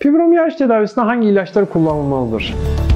Fibromiyalji tedavisinde hangi ilaçlar kullanılmalıdır?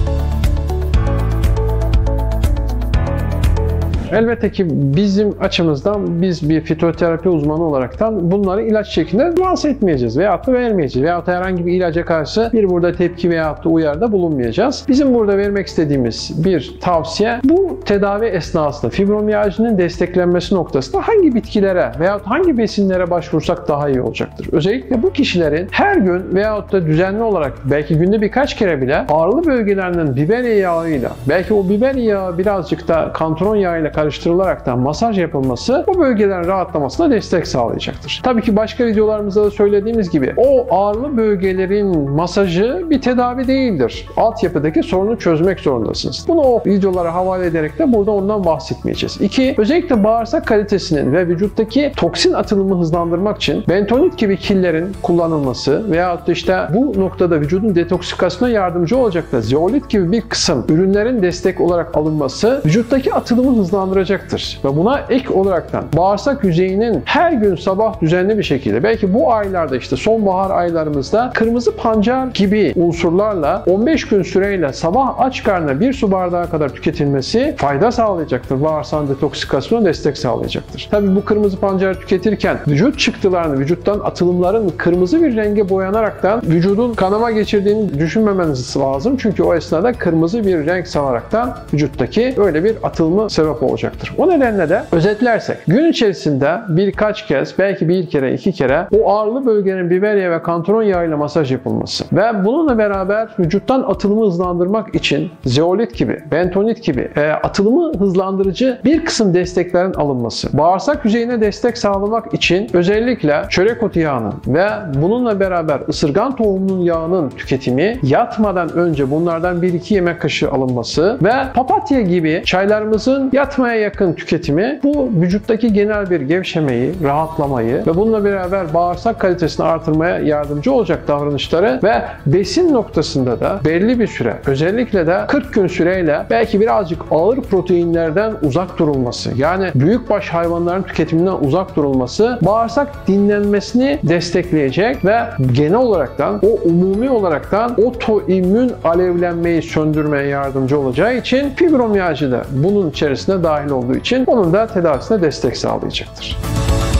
Elbette ki bizim açımızdan biz bir fitoterapi uzmanı olaraktan bunları ilaç şeklinde lanse etmeyeceğiz veyahut da vermeyeceğiz veyahut da herhangi bir ilaca karşı bir burada tepki veyahut da uyarıda bulunmayacağız. Bizim burada vermek istediğimiz bir tavsiye bu tedavi esnasında fibromiyajinin desteklenmesi noktasında hangi bitkilere veyahut hangi besinlere başvursak daha iyi olacaktır. Özellikle bu kişilerin her gün veyahut da düzenli olarak belki günde birkaç kere bile ağrılı bölgelerinin biber yağıyla belki o biber yağı birazcık da kantron yağıyla karıştırılaraktan masaj yapılması bu bölgelerin rahatlamasına destek sağlayacaktır. Tabii ki başka videolarımızda da söylediğimiz gibi o ağrılı bölgelerin masajı bir tedavi değildir. Altyapıdaki sorunu çözmek zorundasınız. Bunu o videolara havale ederek de burada ondan bahsetmeyeceğiz. 2. Özellikle bağırsak kalitesinin ve vücuttaki toksin atılımını hızlandırmak için bentonit gibi killerin kullanılması veyahut da işte bu noktada vücudun detoksikasyonuna yardımcı olacak da zeolit gibi bir kısım ürünlerin destek olarak alınması vücuttaki atılımı hızlandıracaktır. Ve buna ek olaraktan bağırsak yüzeyinin her gün sabah düzenli bir şekilde belki bu aylarda işte sonbahar aylarımızda kırmızı pancar gibi unsurlarla 15 gün süreyle sabah aç karnına 1 su bardağı kadar tüketilmesi fayda sağlayacaktır. Bağırsağın detoksikasyonuna destek sağlayacaktır. Tabii bu kırmızı pancarı tüketirken vücut çıktılarını, vücuttan atılımların kırmızı bir renge boyanaraktan vücudun kanama geçirdiğini düşünmemeniz lazım. Çünkü o esnada kırmızı bir renk salaraktan vücuttaki öyle bir atılımı sebep olacaktır. O nedenle de özetlersek gün içerisinde birkaç kez belki bir kere iki kere o ağrılı bölgenin biber yağı ve kantron yağıyla masaj yapılması ve bununla beraber vücuttan atılımı hızlandırmak için zeolit gibi, bentonit gibi atılımı hızlandırıcı bir kısım desteklerin alınması, bağırsak yüzeyine destek sağlamak için özellikle çörek otu yağının ve bununla beraber ısırgan tohumunun yağının tüketimi yatmadan önce bunlardan 1-2 yemek kaşığı alınması ve papatya gibi çaylarımızın yatmaya yakın tüketimi bu vücuttaki genel bir gevşemeyi, rahatlamayı ve bununla beraber bağırsak kalitesini artırmaya yardımcı olacak davranışları ve besin noktasında da belli bir süre, özellikle de 40 gün süreyle belki birazcık ağır proteinlerden uzak durulması, yani büyükbaş hayvanların tüketiminden uzak durulması bağırsak dinlenmesini destekleyecek ve genel olaraktan o umumi olaraktan otoimmün alevlenmeyi söndürmeye yardımcı olacağı için fibromiyalji de bunun içerisine dahil olduğu için onun da tedavisine destek sağlayacaktır.